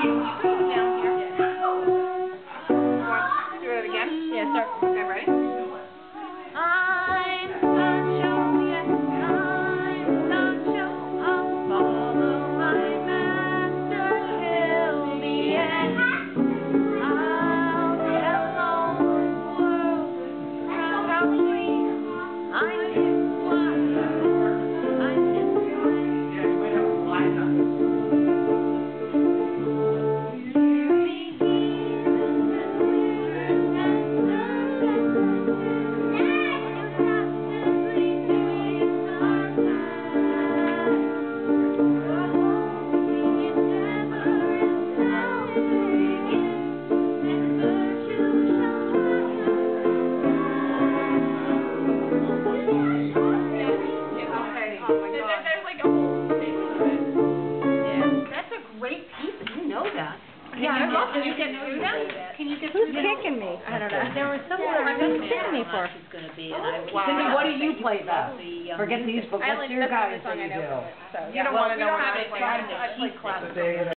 Down here. Do it again? Yeah, start. Okay, ready? I'm Sancho, yes, I'm Sancho. I'll follow my master till the end. I'll tell all the world proudly I'm his wife, I'm his Yeah, can you get through them? Can you get through them? Who's kicking me? I don't know. There was someone Who's kicking me for? Cindy, what do you play best? Forget these, but what's your guys that you do? You don't want to know what I play. I play classical.